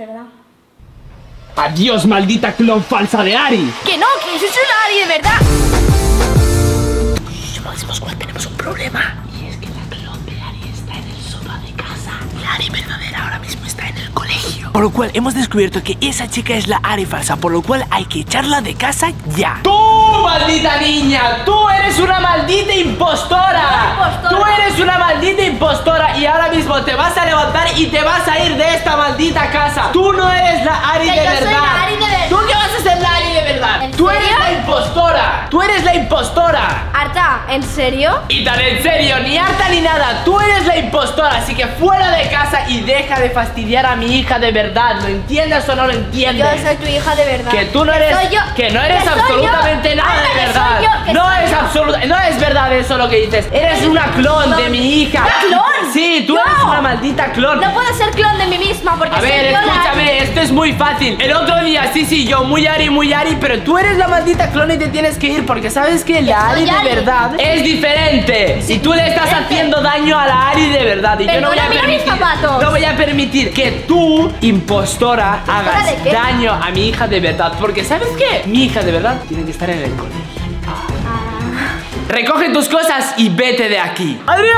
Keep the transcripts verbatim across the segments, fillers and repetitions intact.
parece, ¿verdad? ¡Adiós, maldita clon falsa de Ari! ¡Que no! ¡Que eso es una Ari de verdad! Máximo Squad, tenemos un problema. Y es que la clon de Ari está en el sofá de casa. La Ari verdadera ahora mismo está en el colegio. Por lo cual hemos descubierto que esa chica es la Ari falsa. Por lo cual hay que echarla de casa ya. ¡Tú, maldita niña! ¡Tú eres una maldita impostora! impostora! ¡Tú eres una maldita impostora! Y ahora mismo te vas a levantar y te vas a ir de esta maldita casa. Tú no eres la Ari Que de yo soy verdad. la Ari de verdad. ¿Tú qué vas a ser la Ari de verdad? ¿En Tú eres serio? la impostora. Tú eres la impostora. Arta, ¿en serio? Y tan en serio, ni harta ni nada. Tú eres la impostora, así que fuera de casa y deja de fastidiar a mi hija de verdad. ¿Lo entiendes o no lo entiendes? Yo soy tu hija de verdad. Que tú no eres, soy yo. que no eres Que soy absolutamente yo. nada Arta, de que verdad. soy yo, que No soy es yo. absoluta, no es verdad eso lo que dices. Eres una clon de mi hija. ¿Una clon? Sí, tú No. eres una maldita clon. No puedo ser clon de mí misma porque A soy ver, yo la escúchame, Ari. esto es muy fácil. El otro día, sí, sí, yo muy Ari, muy Ari, pero tú eres la maldita clon y te tienes que ir porque sabes que la soy Ari de Ari. verdad es diferente. Y tú le estás diferente. haciendo daño a la Ari de verdad. Y yo no voy a Perdona, mira mis permitir, zapatos. no voy a permitir que tú, impostora, hagas de qué? daño a mi hija de verdad. Porque ¿sabes qué? Mi hija de verdad tiene que estar en el colegio. Recoge tus cosas y vete de aquí.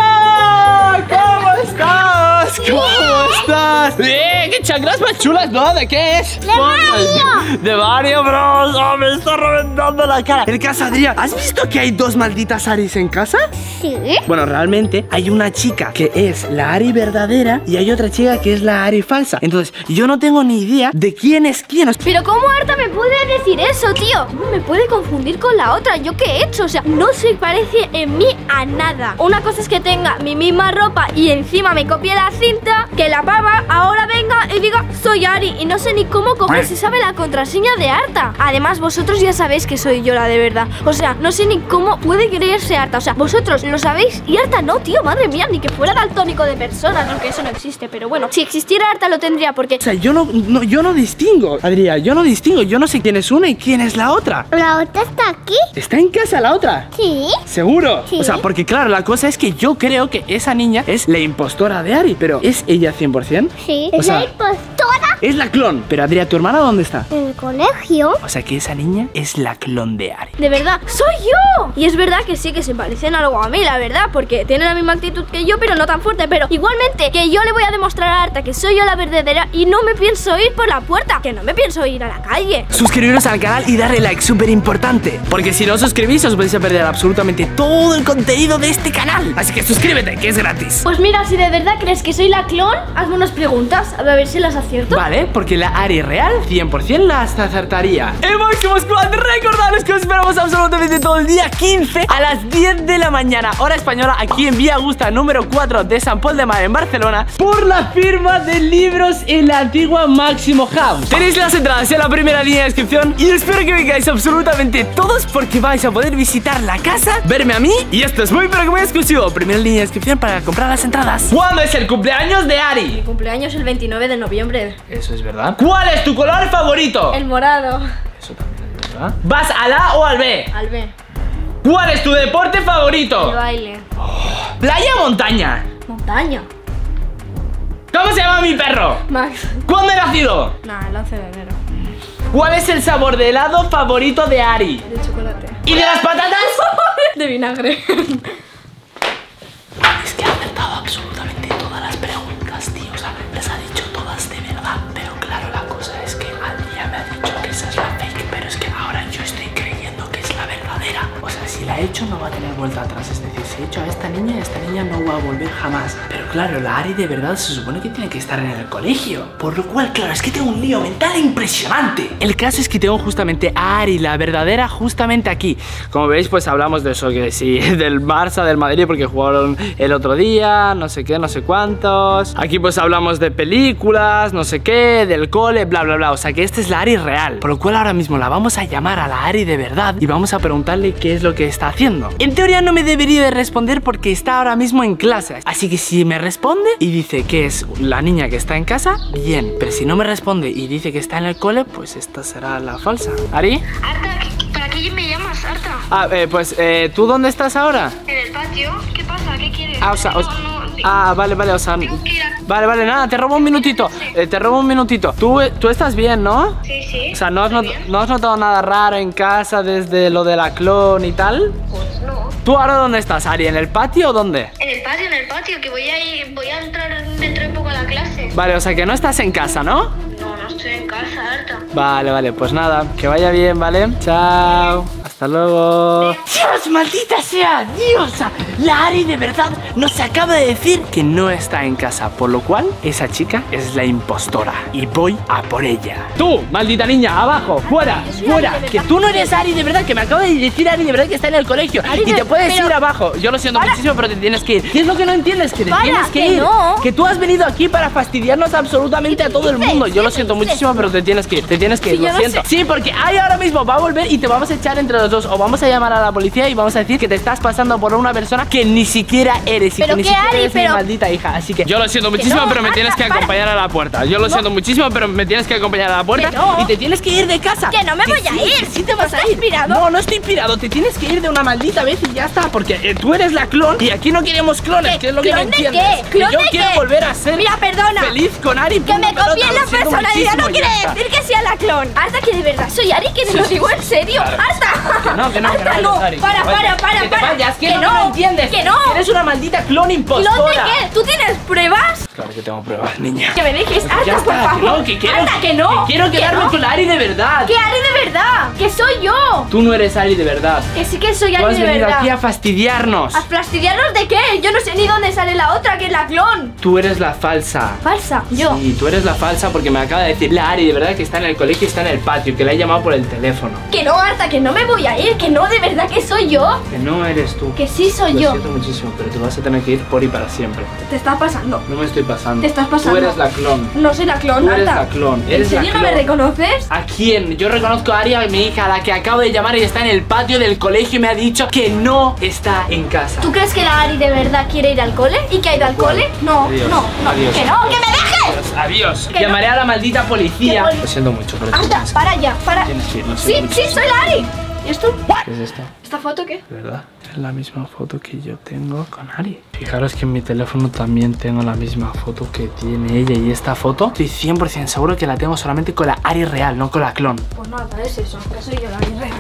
¡Adrián! ¿Cómo estás? ¿Cómo estás? ¡Eh! ¡Qué chanclas más chulas! ¿No? ¿De qué es? ¡De Mario! ¡De Mario, bros! ¡Oh, me está reventando la cara! El caso, Adrián, ¿has visto que hay dos malditas Aris en casa? Sí. Bueno, realmente hay una chica que es la Ari verdadera y hay otra chica que es la Ari falsa. Entonces, yo no tengo ni idea de quién es quién. Pero ¿cómo Arta me puede decir eso, tío? ¿Cómo me puede confundir con la otra? ¿Yo qué he hecho? O sea, no se parece en mí a nada. Una cosa es que tenga mi misma ropa y encima me copie la cinta, que la pava ahora venga y diga soy Ari y no sé ni cómo coger si sabe la contraseña de Arta. Además, vosotros ya sabéis que soy yo la de verdad. O sea, no sé ni cómo puede creerse Arta. O sea, vosotros lo sabéis y Arta no, tío. Madre mía, ni que fuera daltónico de personas, aunque eso no existe. Pero bueno, si existiera Arta lo tendría porque... O sea, yo no, no, yo no distingo, Adrián, yo no distingo. Yo no sé quién es una y quién es la otra. ¿La otra está aquí? ¿Está en casa la otra? Sí. ¿Seguro? Sí. O sea, porque claro, la cosa es que yo creo que esa niña es la impostora de Ari. Pero ¿es ella cien por cien? Sí. O ¿Es sea- la impostora? Es la clon. Pero Adrián, ¿tu hermana dónde está? En el colegio. O sea que esa niña es la clon de Ari. De verdad, soy yo. Y es verdad que sí que se parecen algo a mí, la verdad, porque tiene la misma actitud que yo, pero no tan fuerte. Pero igualmente que yo le voy a demostrar a Arta que soy yo la verdadera y no me pienso ir por la puerta, que no me pienso ir a la calle. Suscribiros al canal y darle like, súper importante. Porque si no os suscribís os vais a perder absolutamente todo el contenido de este canal. Así que suscríbete, que es gratis. Pues mira, si de verdad crees que soy la clon, hazme unas preguntas, a ver si las acierto. Vale, porque la Ari real cien por cien las acertaría. El Máximo Squad, recordaros que os esperamos absolutamente todo el día quince a las diez de la mañana, hora española, aquí en Vía Augusta número cuatro de San Pol de Mar en Barcelona, por la firma de libros en la antigua Máximo House. Tenéis las entradas en la primera línea de descripción y espero que vengáis absolutamente todos porque vais a poder visitar la casa, verme a mí y esto es muy pero que muy exclusivo. Primera línea de descripción para comprar las entradas. ¿Cuándo es el cumpleaños de Ari? Mi cumpleaños es el veintinueve de noviembre. Eso es verdad. ¿Cuál es tu color favorito? El morado. Eso también es verdad. ¿Vas al A o al B? Al B. ¿Cuál es tu deporte El favorito? baile. ¿Playa o montaña? Montaña. ¿Cómo se llama mi perro? Max. ¿Cuándo he nacido? Nah, el once de enero. ¿Cuál es el sabor de helado favorito de Ari? De chocolate. ¿Y de las patatas? De vinagre. Es que ha acertado absolutamente todas las preguntas, tío. O sea, les ha dicho todas de verdad. Pero claro, la cosa es que al día me ha dicho que esa es la fake. Pero es que ahora yo estoy creyendo que es la verdadera. O sea, si la he hecho no va a tener vuelta atrás. Es decir, si he hecho a esta niña, esta niña no va a volver jamás. Pero claro, la Ari de verdad se supone que tiene que estar en el colegio. Por lo cual, claro, es que tengo un lío mental impresionante. El caso es que tengo justamente a Ari, la verdadera, justamente aquí. Como veis, pues hablamos de eso, que sí, del Barça, del Madrid, porque jugaron el otro día, no sé qué, no sé cuántos. Aquí pues hablamos de películas, no sé qué, del cole, bla, bla, bla. O sea que esta es la Ari real. Por lo cual ahora mismo la vamos a llamar a la Ari de verdad y vamos a preguntarle qué es lo que está haciendo. En teoría no me debería de responder porque está ahora mismo en clase. Así que si me responde y dice que es la niña que está en casa, bien. Pero si no me responde y dice que está en el cole, pues esta será la falsa. ¿Ari? Arta, ¿para qué me llamas, Arta? Ah, eh, pues, eh, ¿tú dónde estás ahora? En el patio. ¿Qué pasa? ¿Qué quieres? Ah, o sea, no, o sea- no, Ah, vale, vale, o sea... Tengo que ir a... Vale, vale, nada, te robo un minutito. Eh, te robo un minutito. ¿Tú, tú estás bien, ¿no? Sí, sí. O sea, ¿no has, estoy not- bien. ¿no has notado nada raro en casa desde lo de la clon y tal? Pues no. ¿Tú ahora dónde estás, Ari? ¿En el patio o dónde? En el patio, en el patio, que voy a ir, voy a entrar dentro de poco a la clase. Vale, o sea que no estás en casa, ¿no? No, no estoy en casa, Arta. Vale, vale, pues nada, que vaya bien, ¿vale? Chao, hasta luego. Dios, maldita sea, Dios. La Ari de verdad nos acaba de decir que no está en casa, por lo cual esa chica es la impostora y voy a por ella. Tú, maldita niña, abajo, fuera, yo soy fuera. Ari de Que verdad. tú no eres Ari de verdad, que me acaba de decir Ari de verdad que está en el colegio Ari y de- te puedes pero- ir abajo. Yo lo siento Para. muchísimo, pero te tienes que ir. ¿Qué es lo que no entiendes? Que te Para, tienes que, que ir. no. Que tú has venido aquí para fastidiarnos absolutamente a todo el dices? mundo. Yo lo ¿Qué siento dices? muchísimo, pero te tienes que ir. Te tienes que ir, Sí, lo yo lo siento. sé. Sí, porque Ari ahora mismo va a volver y te vamos a echar entre los dos. O vamos a llamar a la policía y vamos a decir que te estás pasando por una persona que ni siquiera eres y Pero que ni qué, siquiera Ari, eres mi pero- maldita hija. Así que yo lo siento Que muchísimo, no, pero me Marta, tienes que para. acompañar a la puerta. Yo lo siento muchísimo, pero me tienes que acompañar a la puerta Que no. y te tienes que ir de casa. Que no me voy a sí, ir. que sí te vas a ¿Estás ir. pirado? No, no estoy pirado. Te tienes que ir de una maldita vez y ya está. Porque eh, tú eres la clon y aquí no queremos clones. ¿Qué? Que es lo que no ¿Clon de entiendes. qué? Que ¿Clon yo de quiero qué? volver a ser Mira, perdona. feliz con Ari. Que me punto, copien pelota, la lo siento personalidad no muchísimo, quiere ya está. decir que sea la clon. Hasta que de verdad soy Ari, que te lo digo en serio. Hasta. Que no, que no, que Arta, no, no. Ari, Para, que para, vayas, para, que te para. vayas, que, Que no, no. no entiendes. Que no. Eres una maldita clon impostora. ¿Clon de qué? ¿Tú tienes pruebas? Claro que tengo pruebas, niña. Que me dejes. Ya Arta, por está, favor. que no, que quiero, Arta, que no. que quiero Que quedarme no. con la Ari de verdad. Que Ari de verdad. Que soy yo. Tú no eres Ari de verdad. Que sí que soy Tú Ari has de venido verdad. aquí a fastidiarnos. ¿A fastidiarnos de qué? Yo no sé ni dónde sale la otra, que es la clon. Tú eres la falsa. Falsa, yo. Sí, tú eres la falsa porque me acaba de decir la Ari de verdad que está en el colegio y está en el patio, que la he llamado por el teléfono. Que no, Arta, que no me voy a ir. Que no, de verdad que soy yo. Que no eres tú. Que sí soy Lo yo. siento muchísimo, pero te vas a tener que ir por y para siempre. Te está pasando. No me estoy pasando. Te estás pasando. Tú eres la clon. No soy la clon, Tú eres Arta. la clon. ¿En Eres la serio no me clon. reconoces? ¿A quién? Yo reconozco a Ari, a mi hija, a la que acabo de llamar y está en el patio del colegio y me ha dicho que no está en casa. ¿Tú crees que la Ari de verdad quiere ir al cole? ¿Y que ha ido al cole? No, Adiós, no, no. adiós. ¡Que no, que me dejes! Adiós, adiós. Que Llamaré a la maldita policía. Que poli- Lo siento mucho, pero te Anda, tienes que- para ya, para. Tienes que ir, lo Sí, siento sí, muchísimo. soy la Ari. ¿Y esto? ¿Qué es esto? ¿Esta foto qué? ¿De verdad? Es la misma foto que yo tengo con Ari. Fijaros que en mi teléfono también tengo la misma foto que tiene ella. Y esta foto estoy cien por cien seguro que la tengo solamente con la Ari real, no con la clon. Pues nada, es eso, que soy yo la Ari real.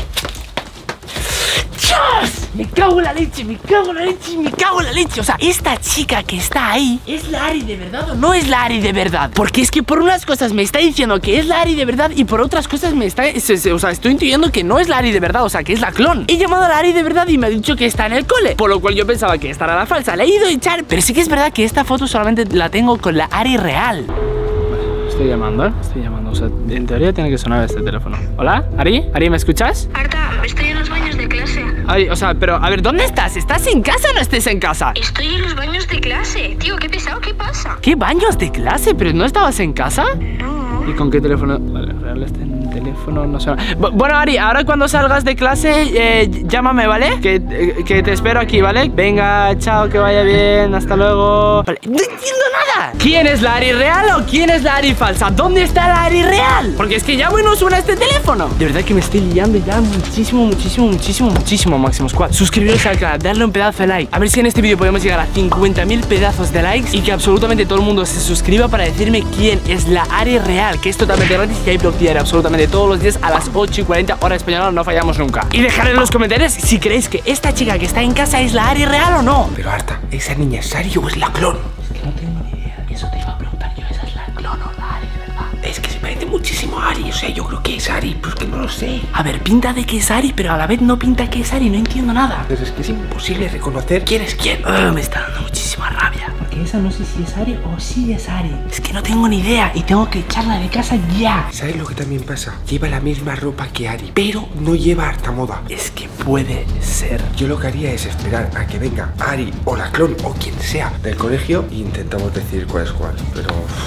¡Dios! Me cago en la leche, me cago en la leche, me cago en la leche. O sea, esta chica que está ahí, ¿es la Ari de verdad o no es la Ari de verdad? Porque es que por unas cosas me está diciendo que es la Ari de verdad y por otras cosas me está... se- se- o sea, estoy intuyendo que no es la Ari de verdad, o sea, que es la clon. He llamado a la Ari de verdad y me ha dicho que está en el cole, por lo cual yo pensaba que esta era la falsa. La he ido a echar, pero sí que es verdad que esta foto solamente la tengo con la Ari real. Estoy llamando, ¿eh? Estoy llamando, o sea, en teoría tiene que sonar este teléfono. ¿Hola? ¿Ari? ¿Ari, me escuchas? Arta, estoy en los baños de clase. Ay, o sea, pero a ver, ¿dónde estás? ¿Estás en casa o no estés en casa? Estoy en los baños de clase. Tío, qué pesado, ¿qué pasa? ¿Qué baños de clase? ¿Pero no estabas en casa? No. ¿Y con qué teléfono? Vale, real este teléfono no suena. Bu- Bueno, Ari, ahora cuando salgas de clase, eh, llámame, ¿vale? Que, eh, que te espero aquí, ¿vale? Venga, chao, que vaya bien, hasta luego. Vale, no entiendo nada. ¿Quién es la Ari real o quién es la Ari falsa? ¿Dónde está la Ari real? Porque es que llamo y no suena este teléfono. De verdad que me estoy liando ya muchísimo, muchísimo, muchísimo, muchísimo, Máximo Squad. Suscribiros al canal, darle un pedazo de like. A ver si en este vídeo podemos llegar a cincuenta mil pedazos de likes y que absolutamente todo el mundo se suscriba para decirme quién es la Ari real, que es totalmente gratis y hay blog diario absolutamente todos los días a las ocho y cuarenta hora española, no fallamos nunca. Y dejad en los comentarios si creéis que esta chica que está en casa es la Ari real o no. Pero Arta, ¿esa niña es Ari o es la clon? Es que no tengo ni idea. Eso te iba a preguntar yo. ¿Esa es la clon o la Ari de verdad? Es que se parece muchísimo a Ari, o sea, yo creo que es Ari, pues que no lo sé. A ver, pinta de que es Ari, pero a la vez no pinta que es Ari. No entiendo nada. Pero es que es imposible reconocer quién es quién. Ah, me está dando muchísima rabia. Porque esa no sé si es Ari o sí es Ari. Es que no tengo ni idea y tengo que echarla de casa ya. ¿Sabes lo que también pasa? Lleva la misma ropa que Ari, pero no lleva harta moda. Es que puede ser. Yo lo que haría es esperar a que venga Ari o la clon o quien sea del colegio e intentamos decir cuál es cuál. Pero uff,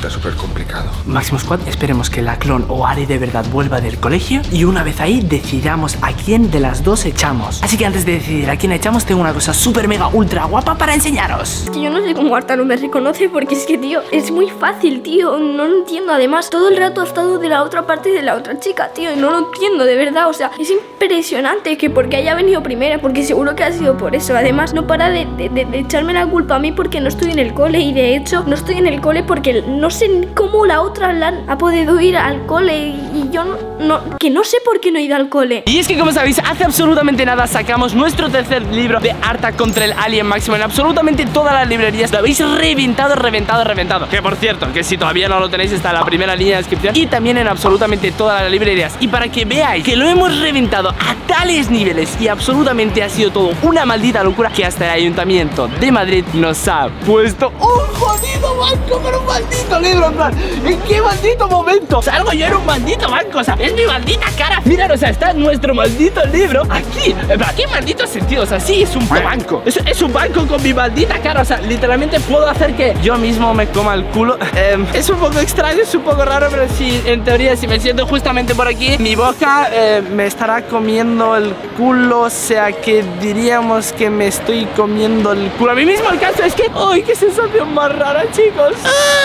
resulta súper complicado. Máximo Squad, esperemos que la clon o Ari de verdad vuelva del colegio y una vez ahí decidamos a quién de las dos echamos. Así que antes de decidir a quién echamos, tengo una cosa súper mega ultra guapa para enseñaros. Yo no sé cómo Arta no me reconoce porque es que, tío, es muy fácil, tío. No lo entiendo. Además, todo el rato ha estado de la otra parte de la otra chica, tío, y no lo entiendo, de verdad. O sea, es impresionante que porque haya venido primera, porque seguro que ha sido por eso. Además, no para de, de, de, de echarme la culpa a mí porque no estoy en el cole. Y de hecho, no estoy en el cole porque no sé cómo la otra la ha podido ir al cole. Y yo no, no, que no sé por qué no he ido al cole. Y es que, como sabéis, hace absolutamente nada sacamos nuestro tercer libro de Arta contra el Alien Máximo en absolutamente todas las librerías. Lo habéis reventado, reventado, reventado. Que por cierto, que si todavía no lo tenéis, está en la primera línea de descripción y también en absolutamente todas las librerías. Y para que veáis que lo hemos reventado a tales niveles y absolutamente ha sido todo una maldita locura, que hasta el Ayuntamiento de Madrid nos ha puesto un jodido banco con un maldito libro. En plan, ¿en qué maldito momento salgo yo en un maldito banco? O sea, es mi maldita cara. Mirad, o sea, está nuestro maldito libro aquí. En plan, ¿qué maldito sentido? O sea, sí, es un banco. Es, es un banco con mi maldita cara. O sea, literalmente puedo hacer que yo mismo me coma el culo. eh, Es un poco extraño, es un poco raro, pero sí, en teoría, si me siento justamente por aquí, mi boca eh, me estará comiendo el culo. O sea, que diríamos que me estoy comiendo el culo a mí mismo. El caso es que, ¡ay, qué sensación más rara, chicos!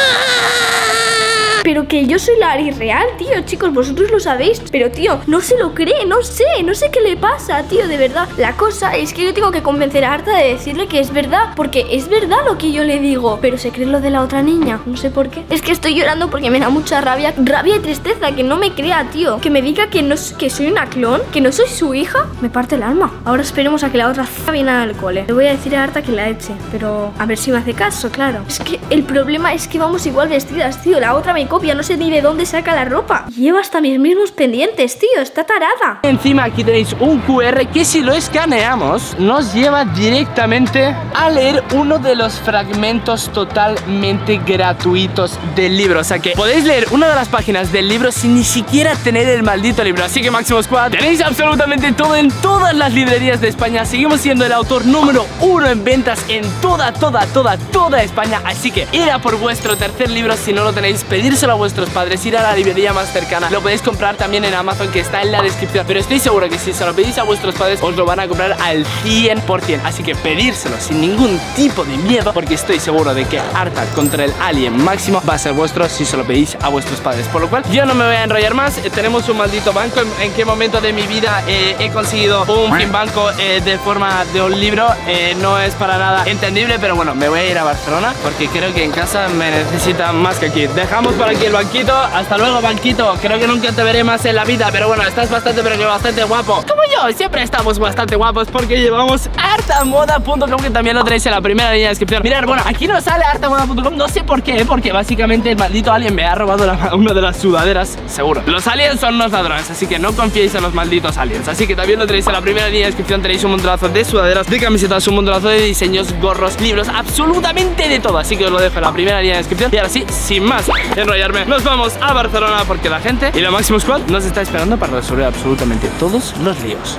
Pero que yo soy la Ari real, tío, chicos, vosotros lo sabéis. Pero, tío, no se lo cree, no sé, no sé qué le pasa, tío, de verdad. La cosa es que yo tengo que convencer a Arta de decirle que es verdad, porque es verdad lo que yo le digo. Pero se cree lo de la otra niña, no sé por qué. Es que estoy llorando porque me da mucha rabia, rabia y tristeza, que no me crea, tío. Que me diga que, no, que soy una clon, que no soy su hija, me parte el alma. Ahora esperemos a que la otra viene al cole. Le voy a decir a Arta que la eche, pero a ver si me hace caso, claro. Es que el problema es que vamos igual vestidas, tío. La otra me copia, no sé ni de dónde saca la ropa. Lleva hasta mis mismos pendientes, tío, está tarada. Encima aquí tenéis un cu erre que si lo escaneamos nos lleva directamente a leer uno de los fragmentos totalmente gratuitos del libro. O sea que podéis leer una de las páginas del libro sin ni siquiera tener el maldito libro. Así que Máximo Squad, tenéis absolutamente todo en todas las librerías de España. Seguimos siendo el autor número uno en ventas en toda, toda, toda, toda España. Así que ir a por vuestro tercer libro si no lo tenéis, pedírselo a vuestros padres, ir a la librería más cercana. Lo podéis comprar también en Amazon, que está en la descripción. Pero estoy seguro que si se lo pedís a vuestros padres, os lo van a comprar al cien por cien. Así que pedírselo sin ningún tipo de miedo, porque estoy seguro de que Arta contra el Alien Máximo va a ser vuestro si se lo pedís a vuestros padres. Por lo cual, yo no me voy a enrollar más. eh, Tenemos un maldito banco. ¿En, en qué momento de mi vida eh, he conseguido un fin banco eh, de forma de un libro? Eh, no es para nada entendible, pero bueno, me voy a ir a Barcelona porque creo que en casa me necesitan más que aquí. Dejamos por aquí el banquito. Hasta luego, banquito. Creo que nunca te veré más en la vida, pero bueno, estás bastante, pero que bastante guapo. Como yo, siempre estamos bastante guapos porque llevamos artamoda punto com, que también lo tenéis en la primera línea de descripción. Mirad, bueno, aquí no sale artamoda punto com, no sé por qué, porque básicamente el maldito alien me ha robado la, una de las sudaderas, seguro. Los aliens son unos ladrones, así que no confiéis en los malditos aliens. Así que también lo tenéis en la primera línea de descripción. Tenéis un montonazo de sudaderas, de camisetas, un montonazo de diseños, gorros, libros, absolutamente de todo. Así que os lo dejo en la primera línea de descripción. Y ahora sí, sin más enrollarme, nos vamos a Barcelona porque la gente y la Máximo Squad nos está esperando para resolver absolutamente todos los líos.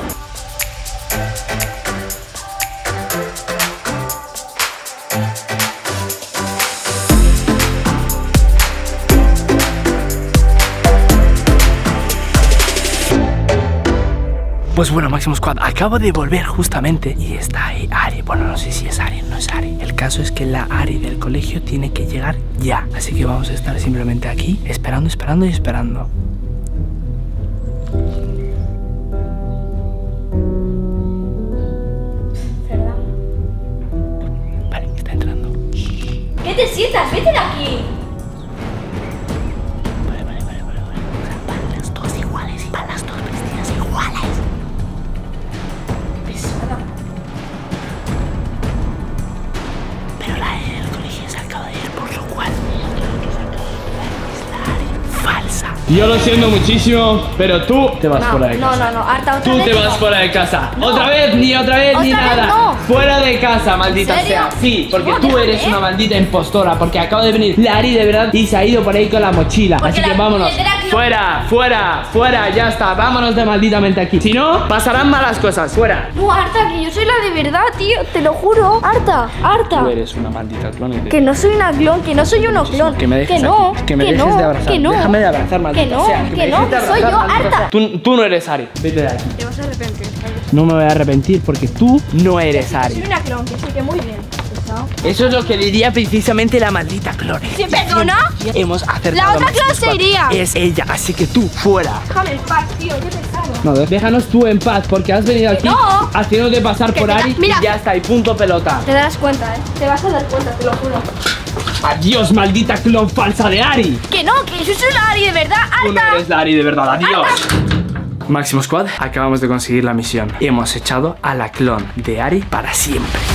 Pues bueno, Máximo Squad, acabo de volver justamente y está ahí Ari. Bueno, no sé si es Ari o no es Ari. El caso es que la Ari del colegio tiene que llegar ya. Así que vamos a estar simplemente aquí esperando, esperando y esperando. Vale, está entrando. ¿Qué te sientas? Vete de aquí. Vale, vale, vale, vale, vale. O sea, van las dos iguales, van las dos vestidas iguales. Pero la Ari del colegio se acaba de ir, por lo cual creo que se acaba de ir. Es la Ari falsa. Yo lo siento muchísimo, pero tú te vas No, fuera de no, casa. no, no, Arta, otra Tú vez te vas no. fuera de casa. No. Otra vez, ni otra vez, ni Otra vez nada. no. Fuera de casa, maldita ¿En serio? sea. Sí, porque No, tú déjame. eres una maldita impostora. Porque acaba de venir Lari de verdad y se ha ido por ahí con la mochila. Porque Así que la vámonos. puñetera Clon- Fuera, fuera, fuera, ya está. Vámonos de malditamente aquí. Si no, pasarán malas cosas. Fuera. No, Arta, que yo soy la de verdad, tío. Te lo juro. Arta, Arta. Tú eres una maldita clon. y te- Que no soy una clon, que no soy uno clon. Que me dejes no, aquí, que me que dejes no, de abrazar. que no. Déjame de abrazar, maldita Que no, sea. que me no, dejes de que soy abrazar, yo, maldita Arta. sea. Tú, tú no eres Ari. Vete de aquí. Te vas a arrepentir. No me voy a arrepentir porque tú no eres Ari. Soy una clon, que sí, que muy bien. Pesado. Eso es lo que diría precisamente la maldita clon. ¿Sí, perdona? Hemos acertado. La otra a Maximum clon se Squad. iría. Es ella, así que tú fuera. Déjame en paz, tío, qué pesado. No, déjanos tú en paz porque has venido aquí No. haciéndote pasar Que por te da- Ari mira. y ya está, y punto pelota. Te darás cuenta, eh. Te vas a dar cuenta, te lo juro. Adiós, maldita clon falsa de Ari. Que no, que yo soy la Ari de verdad, Tú no Arta. eres la Ari de verdad, adiós. Máximo Squad, acabamos de conseguir la misión. Hemos echado a la clon de Ari para siempre.